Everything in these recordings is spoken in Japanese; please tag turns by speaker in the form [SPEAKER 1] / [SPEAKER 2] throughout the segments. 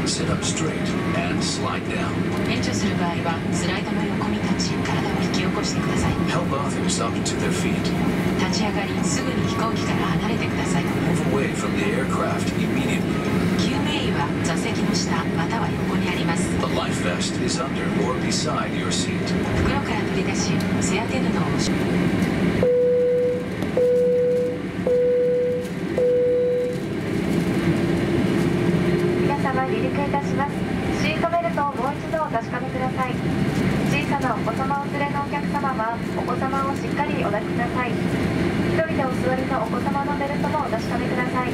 [SPEAKER 1] Sit up straight and slide down.
[SPEAKER 2] 援助する場合はスライドの横に立ち体を引き起こしてください。
[SPEAKER 1] Help others up to their feet.
[SPEAKER 2] 立ち上がりすぐに飛行機から離れてください。
[SPEAKER 1] Move away from the aircraft immediately.
[SPEAKER 2] 救命医は座席の下または横にあります。
[SPEAKER 1] The life vest is under or beside your seat.
[SPEAKER 2] 袋から取り出し背当て布を
[SPEAKER 3] 皆様離陸いたします。シートベルトをもう一度お確かめください。小さなお子様を連れのお客様はお子様をしっかりお抱きください。一人でお座りのお子様のベルトもお確かめください。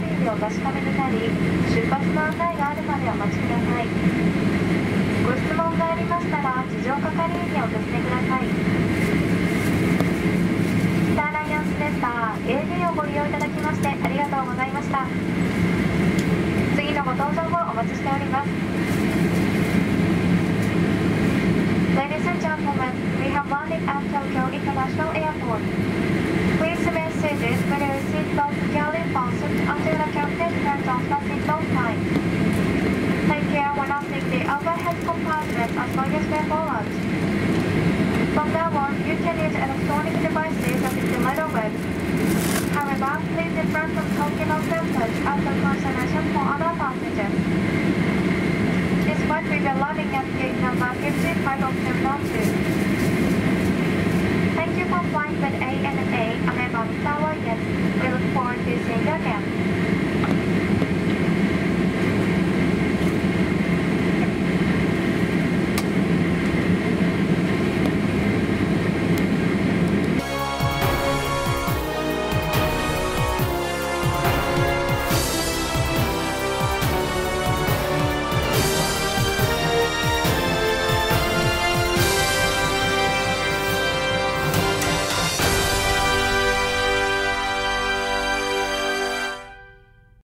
[SPEAKER 3] 員でお確かめになり、出発の案内があるまでお待ちください。ご質問がありましたら、地上係員にお尋ねください。スターライアンスでした。AD をご利用いただきましてありがとうございました。次のご搭乗をお待ちしております。Ladies and gentlemen, we have landed at Tokyo International Airport. Please remain seated with your seatbelt securely fastened until the captain turns off the seatbelt sign. Take care when opening the overhead compartment as long as we're forward. From now on, you can use electronic devices as if the middle web. However, please refrain from talking on them touch after consideration